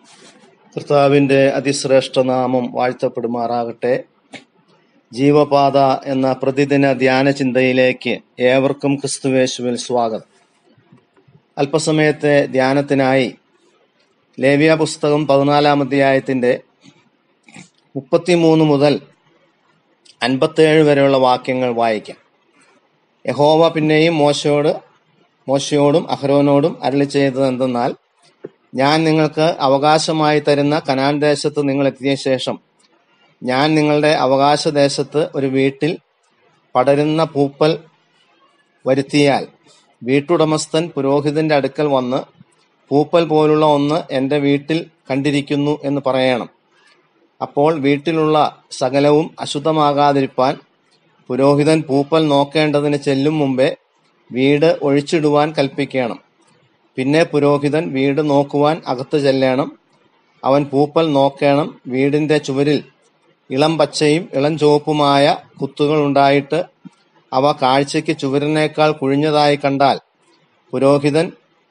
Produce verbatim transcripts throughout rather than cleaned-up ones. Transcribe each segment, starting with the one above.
കർത്താവിന്റെ അതിശ്രേഷ്ഠ നാമം വാഴ്ത്തപ്പെടുമാറാകട്ടെ. ജീവപാത എന്ന പ്രതിദിന ധ്യാന ചിന്തയിലേക്ക് ഏവർക്കും ക്രിസ്തുവേശുവിൽ സ്വാഗതം. അല്പസമയത്തെ ധ്യാനത്തിനായി ലേവ്യ പുസ്തകം പതിനാലാം അധ്യായത്തിന്റെ മുപ്പത്തിമൂന്ന് മുതൽ അൻപത്തേഴ് വരെയുള്ള വാക്യങ്ങൾ വായിക്കാം. യഹോവ പിന്നെയും മോശയോട് മോശയോടും അഹരോനോടും അരുളി ചെയ്തത് എന്തെന്നാൽ, ഞാൻ നിങ്ങൾക്ക് അവകാശമായി തരുന്ന കനാൻ ദേശത്ത് നിങ്ങൾ എത്തിയ ശേഷം ഞാൻ നിങ്ങളുടെ അവകാശ ദേശത്ത് ഒരു വീട്ടിൽ പടരുന്ന പൂപ്പൽ വരുത്തിയാൽ വീട്ടുടമസ്ഥൻ പുരോഹിതന്റെ അടുക്കൽ വന്ന്, പൂപ്പൽ പോലുള്ള ഒന്ന് എന്റെ വീട്ടിൽ കണ്ടിരിക്കുന്നു എന്ന് പറയണം. അപ്പോൾ വീട്ടിലുള്ള സകലവും അശുദ്ധമാകാതിരിപ്പാൻ പുരോഹിതൻ പൂപ്പൽ നോക്കേണ്ടതിന് ചെല്ലും മുമ്പേ വീട് ഒഴിച്ചിടുവാൻ കൽപ്പിക്കണം. പിന്നെ പുരോഹിതൻ വീട് നോക്കുവാൻ അകത്ത് ചെല്ലണം. അവൻ പൂപ്പൽ നോക്കണം. വീടിന്റെ ചുവരിൽ ഇളം പച്ചയും ഇളം ചുവപ്പുമായ കുത്തുകൾ ഉണ്ടായിട്ട് അവ കാഴ്ചയ്ക്ക് ചുവരിനേക്കാൾ കുഴിഞ്ഞതായി കണ്ടാൽ പുരോഹിതൻ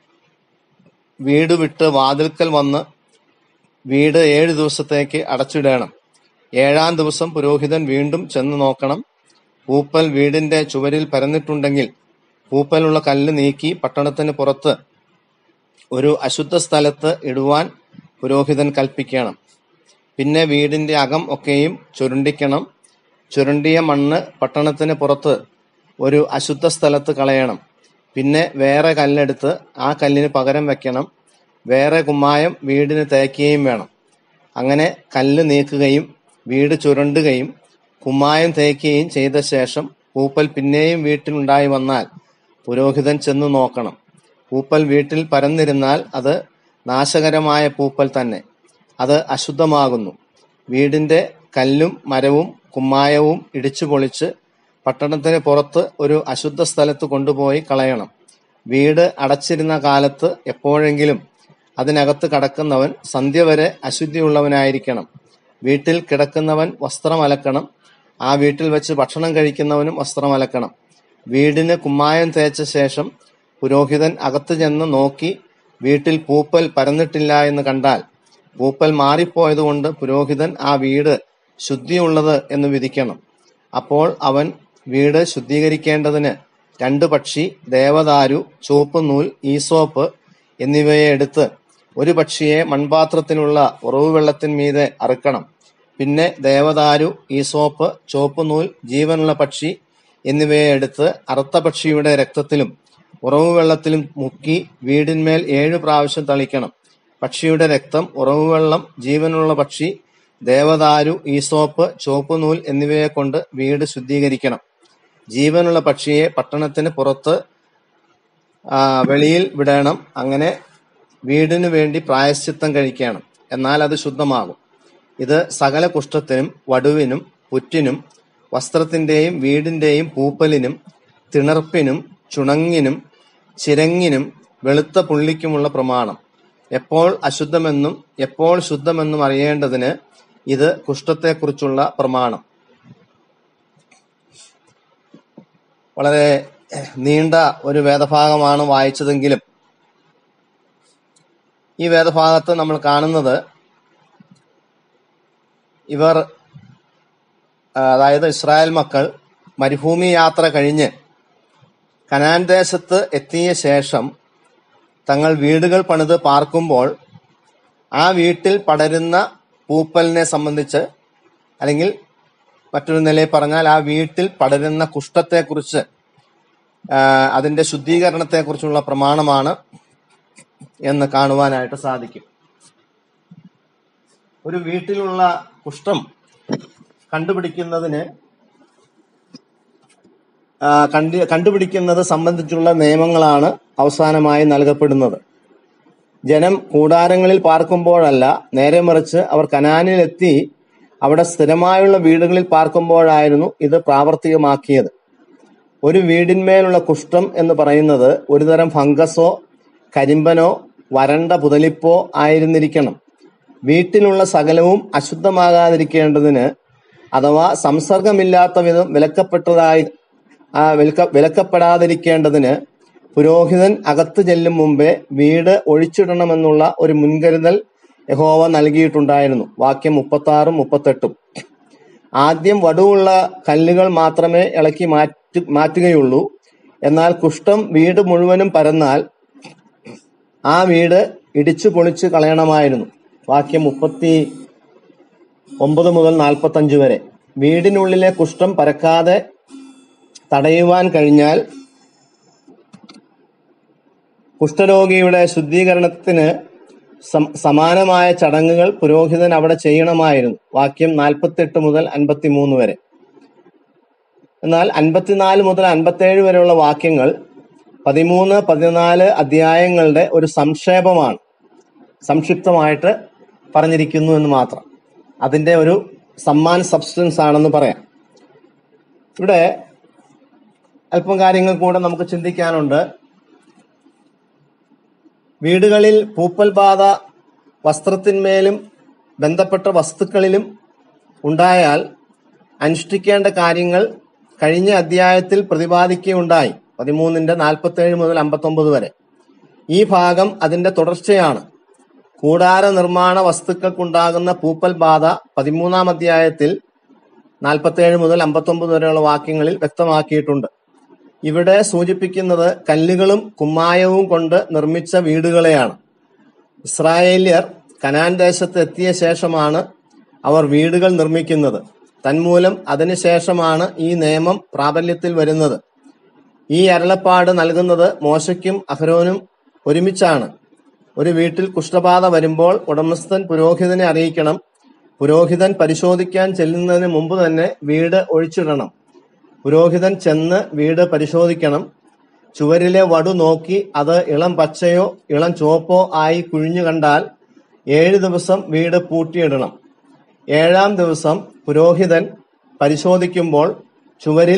വീട് വിട്ട് വാതിൽക്കൽ വന്ന് വീട് ഏഴു ദിവസത്തേക്ക് അടച്ചിടണം. ഏഴാം ദിവസം പുരോഹിതൻ വീണ്ടും ചെന്ന് നോക്കണം. പൂപ്പൽ വീടിന്റെ ചുവരിൽ പരന്നിട്ടുണ്ടെങ്കിൽ പൂപ്പലുള്ള കല്ല് നീക്കി പട്ടണത്തിന് പുറത്ത് ഒരു അശുദ്ധ സ്ഥലത്ത് ഇടുവാൻ പുരോഹിതൻ കൽപ്പിക്കണം. പിന്നെ വീടിന്റെ അകം ഒക്കെയും ചുരുണ്ടിക്കണം. ചുരുണ്ടിയ മണ്ണ് പട്ടണത്തിന് പുറത്ത് ഒരു അശുദ്ധ സ്ഥലത്ത് കളയണം. പിന്നെ വേറെ കല്ലെടുത്ത് ആ കല്ലിന് പകരം വെക്കണം. വേറെ കുമ്മായം വീടിന് തേക്കുകയും വേണം. അങ്ങനെ കല്ല് നീക്കുകയും വീട് ചുരണ്ടുകയും കുമ്മായം തേക്കുകയും ചെയ്ത ശേഷം പൂപ്പൽ പിന്നെയും വീട്ടിലുണ്ടായി വന്നാൽ പുരോഹിതൻ ചെന്ന് നോക്കണം. പൂപ്പൽ വീട്ടിൽ പരന്നിരുന്നാൽ അത് നാശകരമായ പൂപ്പൽ തന്നെ, അത് അശുദ്ധമാകുന്നു. വീടിന്റെ കല്ലും മരവും കുമ്മായവും ഇടിച്ചു പൊളിച്ച് പട്ടണത്തിന് പുറത്ത് ഒരു അശുദ്ധ സ്ഥലത്ത് കൊണ്ടുപോയി കളയണം. വീട് അടച്ചിരുന്ന കാലത്ത് എപ്പോഴെങ്കിലും അതിനകത്ത് കടക്കുന്നവൻ സന്ധ്യ വരെ അശുദ്ധിയുള്ളവനായിരിക്കണം. വീട്ടിൽ കിടക്കുന്നവൻ വസ്ത്രം അലക്കണം. ആ വീട്ടിൽ വെച്ച് ഭക്ഷണം കഴിക്കുന്നവനും വസ്ത്രം അലക്കണം. വീടിന് കുമ്മായം തേച്ച ശേഷം പുരോഹിതൻ അകത്ത് ചെന്ന് നോക്കി വീട്ടിൽ പൂപ്പൽ പരന്നിട്ടില്ല എന്ന് കണ്ടാൽ പൂപ്പൽ മാറിപ്പോയതുകൊണ്ട് പുരോഹിതൻ ആ വീട് ശുദ്ധിയുള്ളത് എന്ന് വിധിക്കണം. അപ്പോൾ അവൻ വീട് ശുദ്ധീകരിക്കേണ്ടതിന് രണ്ട് പക്ഷി, ദേവദാരു, ചുവപ്പ് നൂൽ, ഈസോപ്പ് എന്നിവയെ എടുത്ത് ഒരു പക്ഷിയെ മൺപാത്രത്തിലുള്ള ഉറവു വെള്ളത്തിന്മീതെ അറുക്കണം. പിന്നെ ദേവദാരു, ഈസോപ്പ്, ചുവപ്പ് നൂൽ, ജീവനുള്ള പക്ഷി എന്നിവയെ എടുത്ത് അറുത്ത പക്ഷിയുടെ രക്തത്തിലും ഉറവു വെള്ളത്തിലും മുക്കി വീടിന്മേൽ ഏഴു പ്രാവശ്യം തളിക്കണം. പക്ഷിയുടെ രക്തം, ഉറവുവെള്ളം, ജീവനുള്ള പക്ഷി, ദേവദാരു, ഈസോപ്പ്, ചുവപ്പ് നൂൽ എന്നിവയെ കൊണ്ട് വീട് ശുദ്ധീകരിക്കണം. ജീവനുള്ള പക്ഷിയെ പട്ടണത്തിന് പുറത്ത് വെളിയിൽ വിടണം. അങ്ങനെ വീടിനു വേണ്ടി പ്രായശ്ചിത്തം കഴിക്കണം. എന്നാൽ അത് ശുദ്ധമാകും. ഇത് സകല കുഷ്ഠത്തിനും വടുവിനും പുറ്റിനും വസ്ത്രത്തിന്റെയും വീടിന്റെയും പൂപ്പലിനും തിണർപ്പിനും ചുണങ്ങിനും ചിരങ്ങിനും വെളുത്ത പുള്ളിക്കുമുള്ള പ്രമാണം. എപ്പോൾ അശുദ്ധമെന്നും എപ്പോൾ ശുദ്ധമെന്നും അറിയേണ്ടതിന് ഇത് കുഷ്ഠത്തെക്കുറിച്ചുള്ള പ്രമാണം. വളരെ നീണ്ട ഒരു വേദഭാഗമാണ് വായിച്ചതെങ്കിലും ഈ വേദഭാഗത്ത് നമ്മൾ കാണുന്നത് ഇവർ, അതായത് ഇസ്രായേൽ മക്കൾ മരുഭൂമി യാത്ര കഴിഞ്ഞ് കനാൻ ദേശത്ത് എത്തിയ ശേഷം തങ്ങൾ വീടുകൾ പണിത് പാർക്കുമ്പോൾ ആ വീട്ടിൽ പടരുന്ന പൂപ്പലിനെ സംബന്ധിച്ച്, അല്ലെങ്കിൽ മറ്റൊരു നിലയിൽ പറഞ്ഞാൽ ആ വീട്ടിൽ പടരുന്ന കുഷ്ഠത്തെക്കുറിച്ച്, അതിന്റെ ശുദ്ധീകരണത്തെക്കുറിച്ചുള്ള പ്രമാണമാണ് എന്ന് കാണുവാനായിട്ട് സാധിക്കും. ഒരു വീട്ടിലുള്ള കുഷ്ഠം കണ്ടുപിടിക്കുന്നതിന് കണ്ടു കണ്ടുപിടിക്കുന്നത് സംബന്ധിച്ചുള്ള നിയമങ്ങളാണ് അവസാനമായി നൽകപ്പെടുന്നത്. ജനം കൂടാരങ്ങളിൽ പാർക്കുമ്പോഴല്ല, നേരെ മറിച്ച് അവർ കനാനിലെത്തി അവിടെ സ്ഥിരമായുള്ള വീടുകളിൽ പാർക്കുമ്പോഴായിരുന്നു ഇത് പ്രാവർത്തികമാക്കിയത്. ഒരു വീടിന്മേലുള്ള കുഷ്ഠം എന്ന് പറയുന്നത് ഒരുതരം ഫംഗസോ കരിമ്പനോ വരണ്ട പുതലിപ്പോ ആയിരുന്നിരിക്കണം. വീട്ടിലുള്ള സകലവും അശുദ്ധമാകാതിരിക്കേണ്ടതിന്, അഥവാ സംസർഗമില്ലാത്ത വിധം വിലക്കപ്പെട്ടതായി വിലക്ക വിലക്കപ്പെടാതിരിക്കേണ്ടതിന് പുരോഹിതൻ അകത്ത് ചെല്ലും മുമ്പേ വീട് ഒഴിച്ചിടണമെന്നുള്ള ഒരു മുൻകരുതൽ യഹോവ നൽകിയിട്ടുണ്ടായിരുന്നു. വാക്യം മുപ്പത്തി ആറും മുപ്പത്തെട്ടും. ആദ്യം വടുവുള്ള കല്ലുകൾ മാത്രമേ ഇളക്കി മാറ്റി മാറ്റുകയുള്ളൂ. എന്നാൽ കുഷ്ഠം വീട് മുഴുവനും പരന്നാൽ ആ വീട് ഇടിച്ചു പൊളിച്ചു കളയണമായിരുന്നു. വാക്യം മുപ്പത്തി ഒമ്പത് മുതൽ നാൽപ്പത്തി അഞ്ച് വരെ. വീടിനുള്ളിലെ കുഷ്ഠം പരക്കാതെ തടയുവാൻ കഴിഞ്ഞാൽ കുഷ്ഠരോഗിയുടെ ശുദ്ധീകരണത്തിന് സമാനമായ ചടങ്ങുകൾ പുരോഹിതൻ അവിടെ ചെയ്യണമായിരുന്നു. വാക്യം നാൽപ്പത്തെട്ട് മുതൽ അൻപത്തി മൂന്ന് വരെ. എന്നാൽ അൻപത്തിനാല് മുതൽ അൻപത്തേഴ് വരെയുള്ള വാക്യങ്ങൾ പതിമൂന്ന് പതിനാല് അധ്യായങ്ങളുടെ ഒരു സംക്ഷേപമാണ്, സംക്ഷിപ്തമായിട്ട് പറഞ്ഞിരിക്കുന്നു എന്ന് മാത്രം. അതിന്റെ ഒരു സമ്മാൻ സബ്സ്റ്റൻസ് ആണെന്ന് പറയാം. ഇവിടെ അല്പം കാര്യങ്ങൾ കൂടെ നമുക്ക് ചിന്തിക്കാനുണ്ട്. വീടുകളിൽ പൂപ്പൽ ബാധ വസ്ത്രത്തിന്മേലും ബന്ധപ്പെട്ട വസ്തുക്കളിലും ഉണ്ടായാൽ അനുഷ്ഠിക്കേണ്ട കാര്യങ്ങൾ കഴിഞ്ഞ അധ്യായത്തിൽ പ്രതിപാദിക്കുകയുണ്ടായി, പതിമൂന്നിന്റെ നാൽപ്പത്തേഴ് മുതൽ അമ്പത്തൊമ്പത് വരെ. ഈ ഭാഗം അതിന്റെ തുടർച്ചയാണ്. കൂടാര നിർമ്മാണ വസ്തുക്കൾക്കുണ്ടാകുന്ന പൂപ്പൽ ബാധ പതിമൂന്നാം അധ്യായത്തിൽ നാൽപ്പത്തേഴ് മുതൽ അമ്പത്തൊമ്പത് വരെയുള്ള വാക്യങ്ങളിൽ വ്യക്തമാക്കിയിട്ടുണ്ട്. ഇവിടെ സൂചിപ്പിക്കുന്നത് കല്ലുകളും കുമ്മായവും കൊണ്ട് നിർമ്മിച്ച വീടുകളെയാണ്. ഇസ്രായേല്യർ കനാൻ ദേശത്ത് എത്തിയ ശേഷമാണ് അവർ വീടുകൾ നിർമ്മിക്കുന്നത്. തന്മൂലം അതിനുശേഷമാണ് ഈ നിയമം പ്രാബല്യത്തിൽ വരുന്നത്. ഈ അരുളപ്പാട് നൽകുന്നത് മോശയ്ക്കും അഹരോനും ഒരുമിച്ചാണ്. ഒരു വീട്ടിൽ കുഷ്ഠബാധ വരുമ്പോൾ ഉടമസ്ഥൻ പുരോഹിതനെ അറിയിക്കണം. പുരോഹിതൻ പരിശോധിക്കാൻ ചെല്ലുന്നതിന് മുമ്പ് തന്നെ വീട് ഒഴിച്ചിടണം. പുരോഹിതൻ ചെന്ന് വീട് പരിശോധിക്കണം. ചുവരിലെ വടു നോക്കി അത് ഇളം പച്ചയോ ഇളം ചുവപ്പോ ആയി കുഴിഞ്ഞു കണ്ടാൽ ഏഴ് ദിവസം വീട് പൂട്ടിയിടണം. ഏഴാം ദിവസം പുരോഹിതൻ പരിശോധിക്കുമ്പോൾ ചുവരിൽ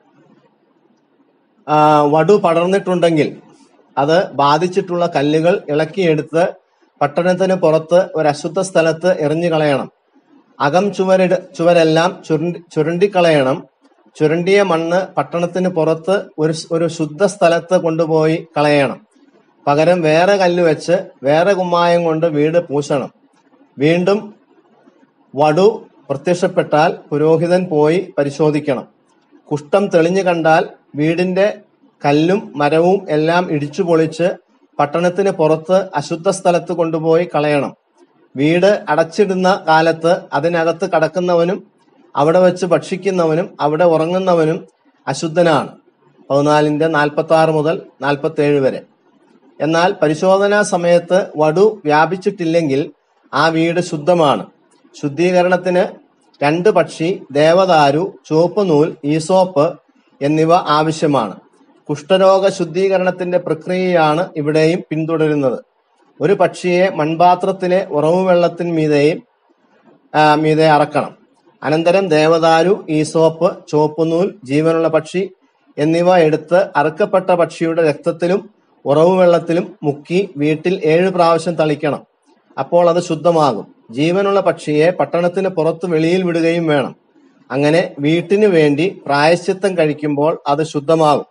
വടു പടർന്നിട്ടുണ്ടെങ്കിൽ അത് ബാധിച്ചിട്ടുള്ള കല്ലുകൾ ഇളക്കിയെടുത്ത് പട്ടണത്തിന് പുറത്ത് ഒരു അശുദ്ധ സ്ഥലത്ത് എറിഞ്ഞു കളയണം. അകം ചുവരിട ചുവരെല്ലാം ചുരുണ്ടി ചുരണ്ടിക്കളയണം. ചുരണ്ടിയ മണ്ണ് പട്ടണത്തിന് പുറത്ത് ഒരു ഒരു ശുദ്ധ സ്ഥലത്ത് കൊണ്ടുപോയി കളയണം. പകരം വേറെ കല്ല് വെച്ച് വേറെ കുമ്മായം കൊണ്ട് വീട് പൂശണം. വീണ്ടും വടു പ്രത്യക്ഷപ്പെട്ടാൽ പുരോഹിതൻ പോയി പരിശോധിക്കണം. കുഷ്ഠം തെളിഞ്ഞു കണ്ടാൽ വീടിന്റെ കല്ലും മരവും എല്ലാം ഇടിച്ചു പൊളിച്ച് പട്ടണത്തിന് പുറത്ത് അശുദ്ധ സ്ഥലത്ത് കൊണ്ടുപോയി കളയണം. വീട് അടച്ചിടുന്ന കാലത്ത് അതിനകത്ത് കടക്കുന്നവനും അവിടെ വെച്ച് ഭക്ഷിക്കുന്നവനും അവിടെ ഉറങ്ങുന്നവനും അശുദ്ധനാണ്. പതിനാലിന്റെ നാൽപ്പത്തി ആറ് മുതൽ നാൽപ്പത്തി ഏഴ് വരെ. എന്നാൽ പരിശോധനാ സമയത്ത് വടു വ്യാപിച്ചിട്ടില്ലെങ്കിൽ ആ വീട് ശുദ്ധമാണ്. ശുദ്ധീകരണത്തിന് രണ്ട് പക്ഷി, ദേവദാരു, ചുവപ്പ് നൂൽ, ഈസോപ്പ് എന്നിവ ആവശ്യമാണ്. കുഷ്ഠരോഗ ശുദ്ധീകരണത്തിന്റെ പ്രക്രിയയാണ് ഇവിടെയും പിന്തുടരുന്നത്. ഒരു പക്ഷിയെ മൺപാത്രത്തിലെ ഉറവു വെള്ളത്തിന് മീതെയും മീതെ അറക്കണം. അനന്തരം ദേവദാരു, ഈസോപ്പ്, ചുവപ്പുനൂൽ, ജീവനുള്ള പക്ഷി എന്നിവ എടുത്ത് അറുക്കപ്പെട്ട പക്ഷിയുടെ രക്തത്തിലും ഉറവു വെള്ളത്തിലും മുക്കി വീട്ടിൽ ഏഴ് പ്രാവശ്യം തളിക്കണം. അപ്പോൾ അത് ശുദ്ധമാകും. ജീവനുള്ള പക്ഷിയെ പട്ടണത്തിന് പുറത്ത് വെളിയിൽ വിടുകയും വേണം. അങ്ങനെ വീട്ടിനു വേണ്ടി പ്രായശ്ചിത്തം കഴിക്കുമ്പോൾ അത് ശുദ്ധമാകും.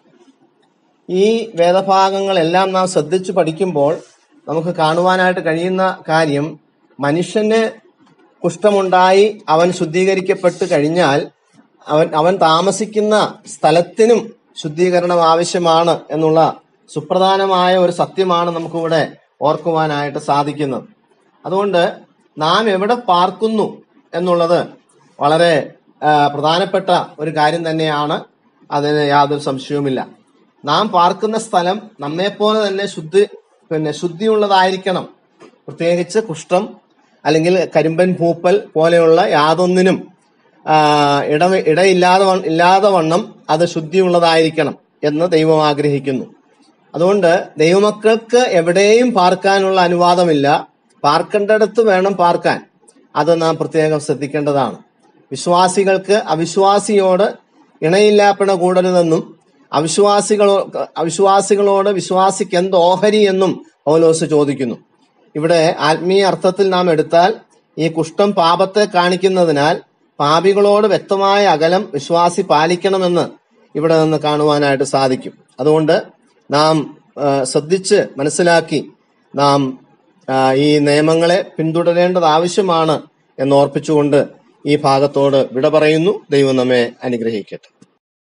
ഈ വേദഭാഗങ്ങളെല്ലാം നാം ശ്രദ്ധിച്ചു പഠിക്കുമ്പോൾ നമുക്ക് കാണുവാനായിട്ട് കഴിയുന്ന കാര്യം, മനുഷ്യന് കുഷ്ഠമുണ്ടായി അവൻ ശുദ്ധീകരിക്കപ്പെട്ട് കഴിഞ്ഞാൽ അവൻ അവൻ താമസിക്കുന്ന സ്ഥലത്തിനും ശുദ്ധീകരണം ആവശ്യമാണ് എന്നുള്ള സുപ്രധാനമായ ഒരു സത്യമാണ് നമുക്കിവിടെ ഓർക്കുവാനായിട്ട് സാധിക്കുന്നത്. അതുകൊണ്ട് നാം എവിടെ പാർക്കുന്നു എന്നുള്ളത് വളരെ പ്രധാനപ്പെട്ട ഒരു കാര്യം തന്നെയാണ്. അതിന് യാതൊരു സംശയവുമില്ല. നാം പാർക്കുന്ന സ്ഥലം നമ്മെപ്പോലെ തന്നെ ശുദ്ധി പിന്നെ ശുദ്ധിയുള്ളതായിരിക്കണം. പ്രത്യേകിച്ച് കുഷ്ഠം അല്ലെങ്കിൽ കരിമ്പൻ പൂപ്പൽ പോലെയുള്ള യാതൊന്നിനും ഇട ഇടയില്ലാതെ ഇല്ലാതെ വണ്ണം അത് ശുദ്ധിയുള്ളതായിരിക്കണം എന്ന് ദൈവം ആഗ്രഹിക്കുന്നു. അതുകൊണ്ട് ദൈവമക്കൾക്ക് എവിടെയും പാർക്കാനുള്ള അനുവാദമില്ല. പാർക്കേണ്ടടുത്ത് വേണം പാർക്കാൻ. അത് നാം പ്രത്യേകം ശ്രദ്ധിക്കേണ്ടതാണ്. വിശ്വാസികൾക്ക് അവിശ്വാസിയോട് ഇണയില്ലാപ്പിണ കൂടരുതെന്നും അവിശ്വാസികളോ അവിശ്വാസികളോട് വിശ്വാസിക്ക് എന്ത് ഓഹരി എന്നും പൗലോസ് ചോദിക്കുന്നു. ഇവിടെ ആത്മീയ അർത്ഥത്തിൽ നാം എടുത്താൽ ഈ കുഷ്ഠം പാപത്തെ കാണിക്കുന്നതിനാൽ പാപികളോട് വ്യക്തമായ അകലം വിശ്വാസി പാലിക്കണമെന്ന് ഇവിടെ നിന്ന് കാണുവാനായിട്ട് സാധിക്കും. അതുകൊണ്ട് നാം ശ്രദ്ധിച്ച് മനസ്സിലാക്കി നാം ആ, ഈ നിയമങ്ങളെ പിന്തുടരേണ്ടത് ആവശ്യമാണ് എന്ന് ഓർപ്പിച്ചുകൊണ്ട് ഈ ഭാഗത്തോട് വിട പറയുന്നു. ദൈവം നമ്മെ അനുഗ്രഹിക്കട്ടെ.